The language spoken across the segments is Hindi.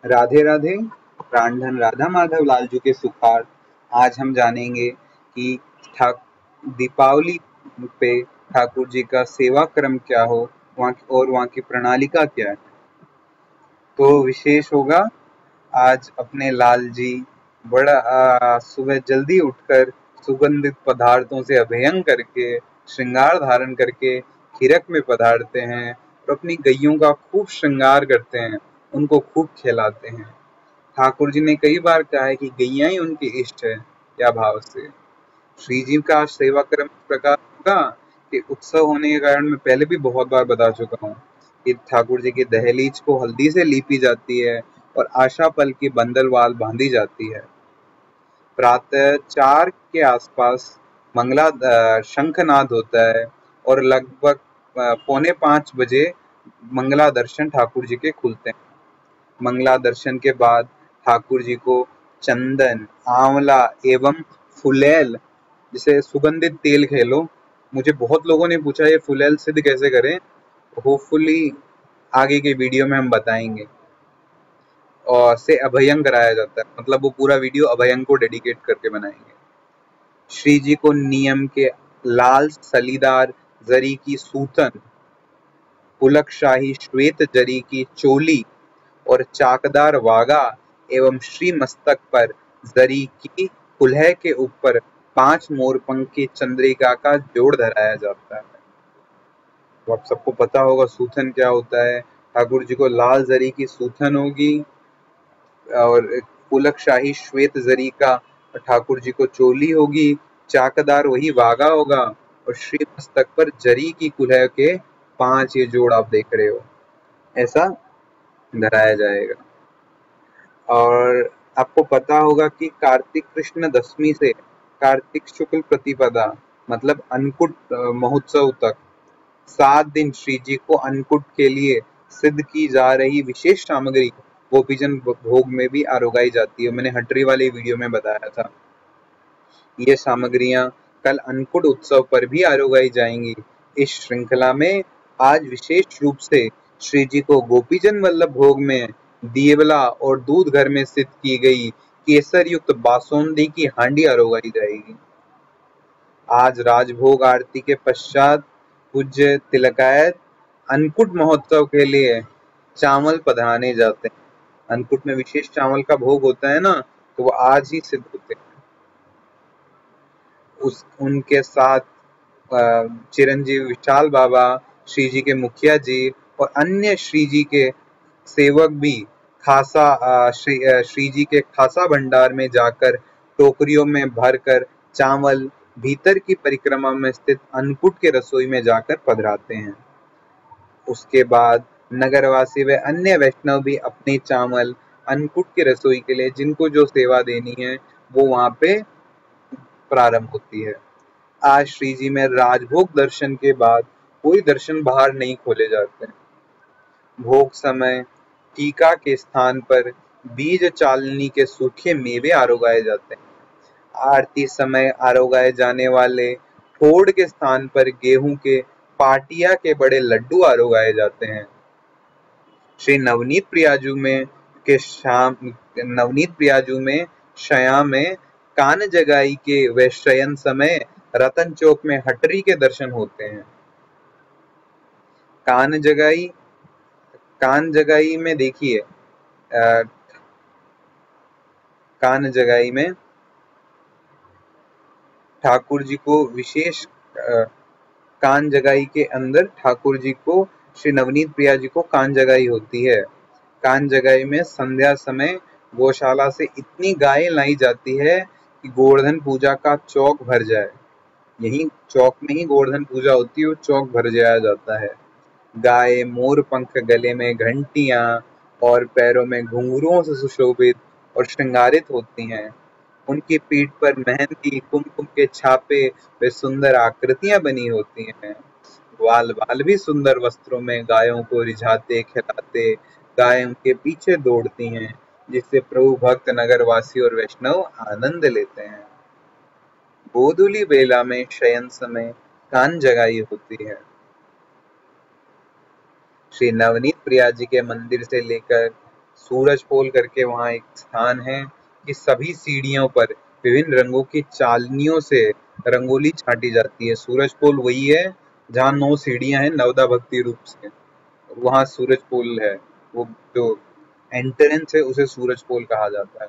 राधे राधे। प्राणधन राधा माधव लालजू के सुखार। आज हम जानेंगे कि ठाक दीपावली पे ठाकुर जी का सेवा क्रम क्या हो, वहाँ की प्रणालिका क्या है। तो विशेष होगा। आज अपने लाल जी बड़ा सुबह जल्दी उठकर सुगंधित पदार्थों से अभ्यंग करके श्रृंगार धारण करके खीरक में पधारते हैं और अपनी गैयों का खूब श्रृंगार करते हैं, उनको खूब खिलाते हैं। ठाकुर जी ने कई बार कहा है कि गैया ही उनकी इष्ट है या भाव से। श्री जी का सेवा क्रम इस प्रकार होगा कि उत्सव होने के कारण मैं पहले भी बहुत बार बता चुका हूँ कि ठाकुर जी की दहलीज को हल्दी से लीपी जाती है और आशा पल की बंदलवाल बांधी जाती है। प्रातः 4 के आसपास मंगला शंखनाद होता है और लगभग 4:45 बजे मंगला दर्शन ठाकुर जी के खुलते हैं। मंगला दर्शन के बाद ठाकुर जी को चंदन, आंवला एवं फुलेल, जिसे सुगंधित तेल कह लो। मुझे बहुत लोगों ने पूछा ये फुलेल सिद्ध कैसे करें। होपफुली आगे के वीडियो में हम बताएंगे। और से अभयंग कराया जाता है, मतलब वो पूरा वीडियो अभयंग को डेडिकेट करके बनाएंगे। श्री जी को नियम के लाल सलीदार जरी की सूतन, पुलक शाही श्वेत जरी की चोली और चाकदार वागा एवं श्री मस्तक पर जरी की कुल्हे के ऊपर 5 मोरपंख की चंद्रिका का जोड़ धराया जाता है। तो आप सबको पता होगा सूथन क्या होता है। ठाकुर जी को लाल जरी की सूथन होगी और पुलक शाही श्वेत जरी का ठाकुर जी को चोली होगी, चाकदार वही वागा होगा और श्री मस्तक पर जरी की कुल्हे के 5 ये जोड़ आप देख रहे हो, ऐसा धराया जाएगा। और आपको पता होगा कि कार्तिक कृष्ण दशमी से कार्तिक शुक्ल प्रतिपदा मतलब अन्नकूट महोत्सव तक 7 दिन श्री जी को अन्नकूट के लिए सिद्ध की जा रही विशेष सामग्री गोपीजन भोग में भी आरोगाई जाती है। मैंने हटरी वाली वीडियो में बताया था। ये सामग्रियां कल अन्नकूट उत्सव पर भी आरोगाई जाएंगी। इस श्रृंखला में आज विशेष रूप से श्री जी को गोपीजन वल्लभ भोग में दिएवला और दूध घर में स्थित की गई केसर युक्त बासोंदी की हांडी आरोगाई जाएगी। आज राजभोग आरती के पश्चात पूज्य तिलकायत अन्नकूट महोत्सव के लिए चावल पधराने जाते हैं। अन्नकूट में विशेष चावल का भोग होता है ना, तो वो आज ही सिद्ध होते हैं। उनके साथ चिरंजीव विशाल बाबा, श्री जी के मुखिया जी और अन्य श्री जी के सेवक भी श्री जी के खासा भंडार में जाकर टोकरियों में भरकर चावल भीतर की परिक्रमा में स्थित अन्नकूट के रसोई में जाकर पधराते हैं। उसके बाद नगरवासी व अन्य वैष्णव भी अपने चावल अन्नकूट के रसोई के लिए जिनको जो सेवा देनी है वो वहां पे प्रारंभ होती है। आज श्री जी में राजभोग दर्शन के बाद कोई दर्शन बाहर नहीं खोले जाते। भोग समय टीका के स्थान पर बीज चालनी के सूखे मेवे आरोगाए जाते हैं। आरती समय आरोगाए जाने वाले ठोड़ के स्थान पर गेहूं के पाटिया के बड़े लड्डू आरोगाए जाते हैं। श्री नवनीत प्रियाजू में शया में कान जगाई के व शयन समय रतन चौक में हटरी के दर्शन होते हैं। कान जगाई में देखिए, कान जगाई में ठाकुर जी को विशेष कान जगाई के अंदर ठाकुर जी को श्री नवनीत प्रिया जी को कान जगाई होती है। कान जगाई में संध्या समय गौशाला से इतनी गायें लाई जाती है कि गोवर्धन पूजा का चौक भर जाए। यही चौक में ही गोवर्धन पूजा होती है, वो चौक भर जाया जाता है। गाय मोर पंख, गले में घंटियां और पैरों में घुंघरुओं से सुशोभित और श्रृंगारित होती हैं। उनकी पीठ पर मेहंदी कुमकुम के छापे व सुंदर आकृतियां बनी होती हैं। ग्वाल भी सुंदर वस्त्रों में गायों को रिझाते खिलाते गाय उनके पीछे दौड़ती हैं, जिससे प्रभु भक्त नगरवासी और वैष्णव आनंद लेते हैं। गोधूली बेला में शयन समय कान जगाई होती है। श्री नवनीत प्रिया जी के मंदिर से लेकर सूरज पोल करके वहाँ एक स्थान है कि सभी सीढ़ियों पर विभिन्न रंगों की चालनियों से रंगोली छाटी जाती है। सूरज पोल वही है जहाँ 9 सीढ़ियां हैं नवदा भक्ति रूप से, वहाँ सूरज पोल है। वो जो एंट्रेंस है उसे सूरज पोल कहा जाता है।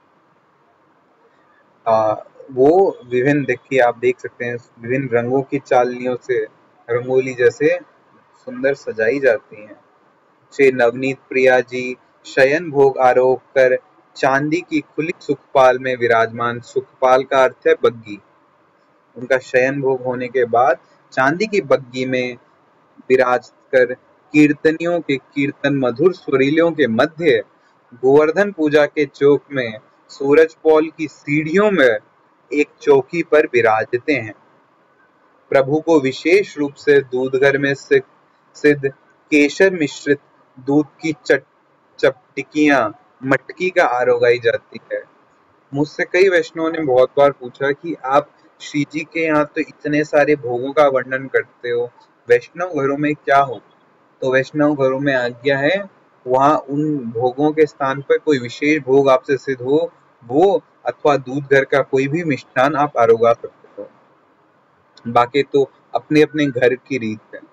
आ, वो विभिन्न, देखिए आप देख सकते हैं, विभिन्न रंगों की चालनियों से रंगोली जैसे सुंदर सजाई जाती हैं। श्री नवनीत प्रिया जी शयन भोग आरोह कर चांदी की खुली सुखपाल में विराजमान। सुखपाल का अर्थ है बग्गी। उनका शयन भोग होने के बाद चांदी की बग्गी में विराज कर कीर्तनियों के कीर्तन मधुर सुरीलियों के मध्य गोवर्धन पूजा के चौक में सूरज पौल की सीढ़ियों में एक चौकी पर विराजते हैं। प्रभु को विशेष रूप से दूधघर में सिद्ध केशर मिश्रित दूध की चपटिकियां मटकी का आरोह गाई जाती है। मुझसे कई वैष्णवों ने बहुत बार पूछा कि आप श्री जी के यहाँ तो इतने सारे भोगों का वर्णन करते हो, वैष्णव घरों में क्या हो? तो वैष्णव घरों में आज्ञा है वहाँ उन भोगों के स्थान पर कोई विशेष भोग आपसे सिद्ध हो, वो अथवा दूध घर का कोई भी मिष्ठान आप आरोगा सकते हो। बाकी तो अपने अपने घर की रीत है।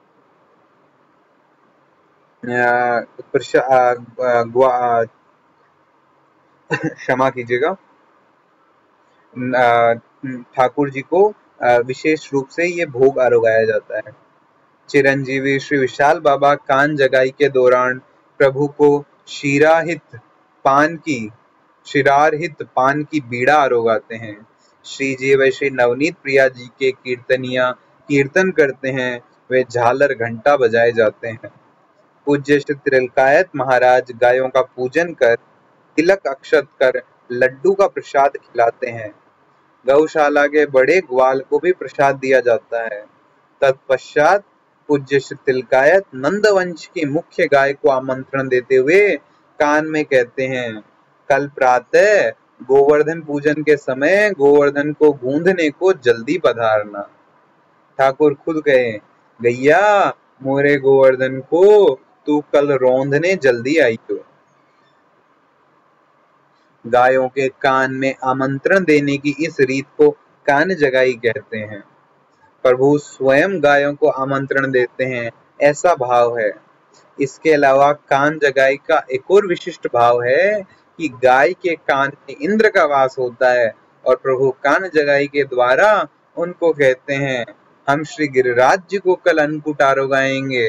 क्षमा कीजिएगा, ठाकुर जी को विशेष रूप से ये भोग आरोगाया जाता है। चिरंजीवी श्री विशाल बाबा कान जगाई के दौरान प्रभु को शिरारहित पान की बीड़ा आरोगाते हैं। श्री जी व श्री नवनीत प्रिया जी के कीर्तनिया कीर्तन करते हैं, वे झालर घंटा बजाए जाते हैं। पूज्य श्री त्रिलकायत महाराज गायों का पूजन कर तिलक अक्षत कर लड्डू का प्रसाद खिलाते हैं। गौशाला के बड़े ग्वाल को भी प्रसाद दिया जाता है। तत्पश्चात पूज्य श्री तिलकायत नंदवंश की मुख्य गाय को आमंत्रण देते हुए कान में कहते हैं, कल प्रातः गोवर्धन पूजन के समय गोवर्धन को गूंधने को जल्दी पधारना। ठाकुर खुद कहे, गैया मोरे गोवर्धन को तू कल रौंदने जल्दी आई हो। गायों के कान में आमंत्रण देने की इस रीत को कान जगाई कहते हैं। प्रभु स्वयं गायों को आमंत्रण देते हैं, ऐसा भाव है। इसके अलावा कान जगाई का एक और विशिष्ट भाव है कि गाय के कान में इंद्र का वास होता है और प्रभु कान जगाई के द्वारा उनको कहते हैं, हम श्री गिरिराज जी को कल अन्नकूट आरोगाएंगे,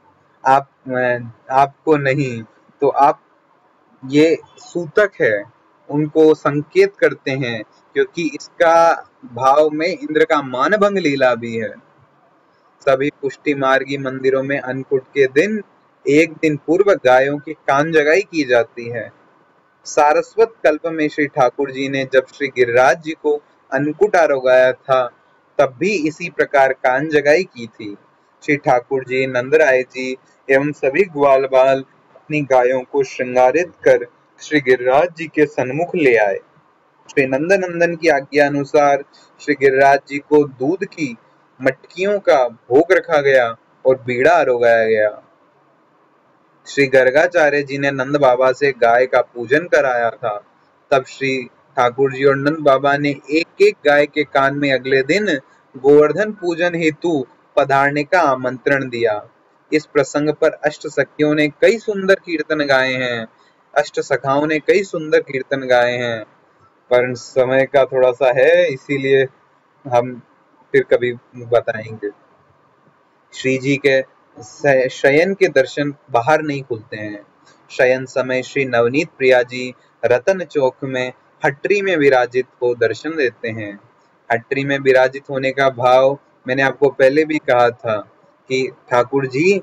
आपको नहीं। तो आप, ये सूतक है, उनको संकेत करते हैं, क्योंकि इसका भाव में इंद्र का मानभंग लीला भी है। सभी पुष्टि मार्गी मंदिरों में अन्नकूट के दिन एक दिन पूर्व गायों की कान जगाई की जाती है। सारस्वत कल्प में श्री ठाकुर जी ने जब श्री गिरिराज जी को अन्नकूट आरोगाया था, तब भी इसी प्रकार कान जगाई की थी। श्री ठाकुर जी, नंदराय जी एवं सभी ग्वाल बाल अपनी गायों को श्रृंगारित कर श्री गिरिराज जी के सन्मुख ले आए। श्री नंदनंदन की आज्ञा अनुसार श्री गिरिराज जी को दूध की मटकियों का भोग रखा गया और बीड़ा आरोगाया गया। श्री गर्गाचार्य जी ने नंद बाबा से गाय का पूजन कराया था। तब श्री ठाकुर जी और नंद बाबा ने एक एक गाय के कान में अगले दिन गोवर्धन पूजन हेतु पधारने का आमंत्रण दिया। इस प्रसंग पर अष्ट सखियों ने कई सुंदर कीर्तन गाए हैं, अष्ट सखाओं ने कई सुंदर कीर्तन गाए हैं, पर समय का थोड़ा सा है, इसीलिए हम फिर कभी बताएंगे। श्री जी के शयन के दर्शन बाहर नहीं खुलते हैं। शयन समय श्री नवनीत प्रिया जी रतन चौक में हटरी में विराजित को दर्शन देते हैं। हटरी में विराजित होने का भाव मैंने आपको पहले भी कहा था कि ठाकुर जी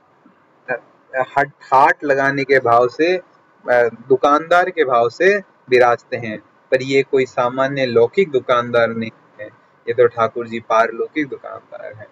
हाट लगाने के भाव से, दुकानदार के भाव से विराजते हैं, पर ये कोई सामान्य लौकिक दुकानदार नहीं है, ये तो ठाकुर जी पारलौकिक दुकानदार हैं।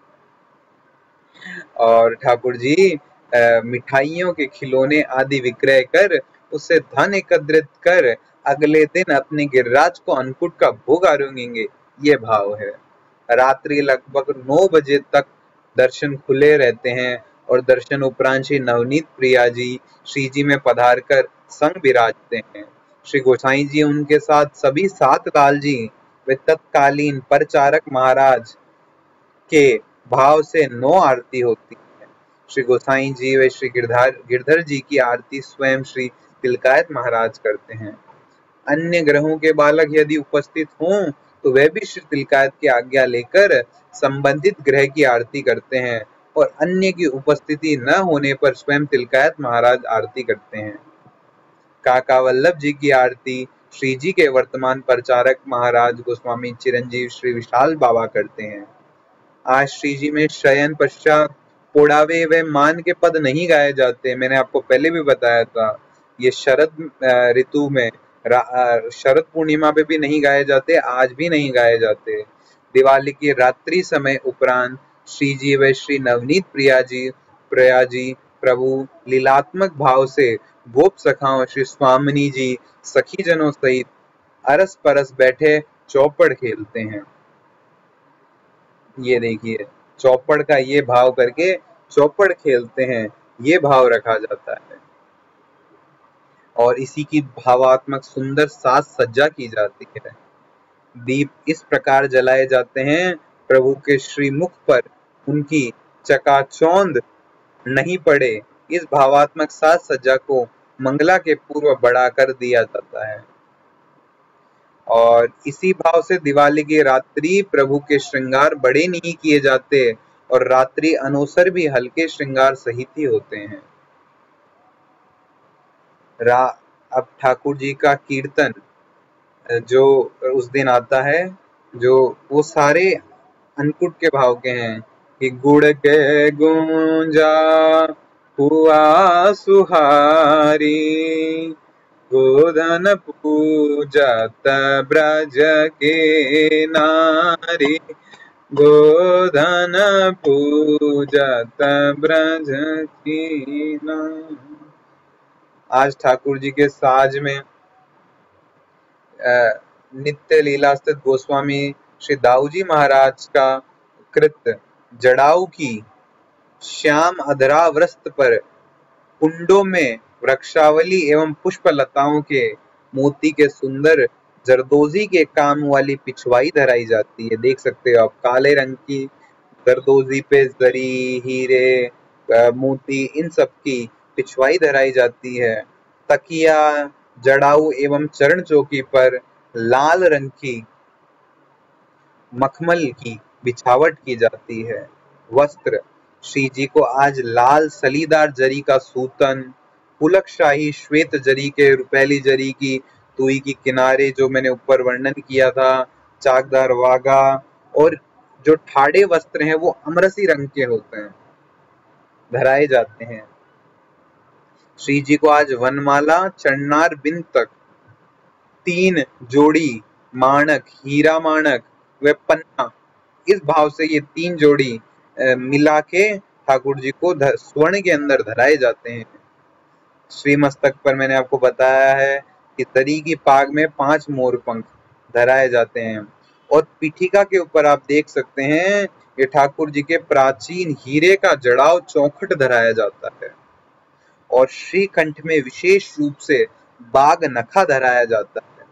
और ठाकुर जी मिठाइयों के खिलौने आदि विक्रय कर उससे धन एकत्रित कर अगले दिन अपने गिरिराज को अन्नकूट का भोग आरोगेंगे, ये भाव है। रात्रि लगभग 9 बजे तक दर्शन खुले रहते हैं और दर्शन उपरांत श्री नवनीत प्रिया जी श्री जी में पधार कर संग विराजते हैं। श्री गोसाई जी उनके साथ सभी 7 लाल जी वे तत्कालीन परचारक महाराज के भाव से 9 आरती होती है। श्री गोसाई जी व श्री गिरधर जी की आरती स्वयं श्री तिलकायत महाराज करते हैं। अन्य ग्रहों के बालक यदि उपस्थित हों तो वे भी श्री तिलकायत की आज्ञा लेकर संबंधित ग्रह की आरती करते हैं और अन्य की उपस्थिति न होने पर स्वयं तिलकायत महाराज आरती करते हैं। काका वल्लभ जी की आरती श्री जी के वर्तमान प्रचारक महाराज गोस्वामी चिरंजीव श्री विशाल बाबा करते हैं। आज श्री जी में शयन पश्चात पोड़ावे व मान के पद नहीं गाए जाते। मैंने आपको पहले भी बताया था, ये शरद ऋतु में शरद पूर्णिमा पे भी नहीं गाए जाते, आज भी नहीं गाए जाते। दिवाली की रात्रि समय उपरांत श्री जी व श्री नवनीत प्रिया जी प्रभु लीलात्मक भाव से गोप सखाओं श्री स्वामिनी जी सखी जनों सहित अरस परस बैठे चौपड़ खेलते हैं। ये देखिए, चौपड़ का ये भाव करके चौपड़ खेलते हैं, ये भाव रखा जाता है और इसी की भावात्मक सुंदर साज सज्जा की जाती है। दीप इस प्रकार जलाए जाते हैं प्रभु के श्रीमुख पर उनकी चकाचौंध नहीं पड़े, इस भावात्मक साज सज्जा को मंगला के पूर्व बढ़ा कर दिया जाता है। और इसी भाव से दिवाली की रात्रि प्रभु के श्रृंगार बड़े नहीं किए जाते और रात्रि अनुसार भी हल्के श्रृंगार सहित ही होते हैं। अब ठाकुर जी का कीर्तन जो उस दिन आता है, जो वो सारे अन्नकूट के भाव के हैं कि गुड़ के गूंजा हुआ सुहारी, गोधन पूजत ब्रज के नारी, गोधन पूजत ब्रज की नारी। आज ठाकुर जी के साज में नित्य लीला स्थित गोस्वामी श्री दाऊजी महाराज का कृत जड़ाऊ की श्याम अधरा वस्त्र पर कुंडों में वृक्षावली एवं पुष्प लताओं के मोती के सुंदर जरदोजी के काम वाली पिछवाई धराई जाती है। देख सकते हो आप, काले रंग की जरदोजी पे जरी, हीरे, मोती, इन सब की पिछवाई धराई जाती है। तकिया, जड़ाऊ एवं चरण चौकी पर लाल रंग की मखमल की बिछावट की जाती है। वस्त्र श्री जी को आज लाल सलीदार जरी का सूतन, पुलक शाही श्वेत जरी के रुपैली जरी की तुई की किनारे जो मैंने ऊपर वर्णन किया था, चाकदार वागा, और जो ठाड़े वस्त्र हैं वो अमरसी रंग के होते हैं, धराए जाते हैं। श्री जी को आज वनमाला, चन्नार बिंद तक 3 जोड़ी माणक, हीरा माणक व पन्ना, इस भाव से ये 3 जोड़ी मिला के ठाकुर जी को स्वर्ण के अंदर धराए जाते हैं। श्री मस्तक पर मैंने आपको बताया है कि तरी की पाग में 5 मोर पंख धराए जाते हैं और पीठिका के ऊपर आप देख सकते हैं ये ठाकुर जी के प्राचीन हीरे का जड़ाव चौखट धराया जाता है और श्रीकंठ में विशेष रूप से बाग नखा धराया जाता है।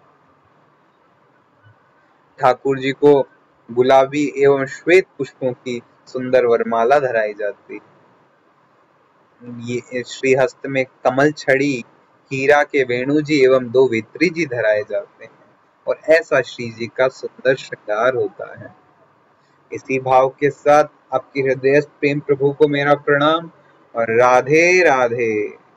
ठाकुर जी को गुलाबी एवं श्वेत पुष्पों की सुंदर वरमाला धराई जाती है। ये श्रीहस्त में कमल छड़ी, हीरा के वेणु जी एवं 2 वेत्री जी धराए जाते हैं और ऐसा श्री जी का सुंदर श्रृंगार होता है। इसी भाव के साथ आपकी हृदय प्रेम प्रभु को मेरा प्रणाम और राधे राधे।